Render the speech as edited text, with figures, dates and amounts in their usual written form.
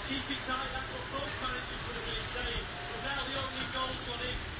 keep it tight, that's what both managers would have been saying. But now the only goal's gone in.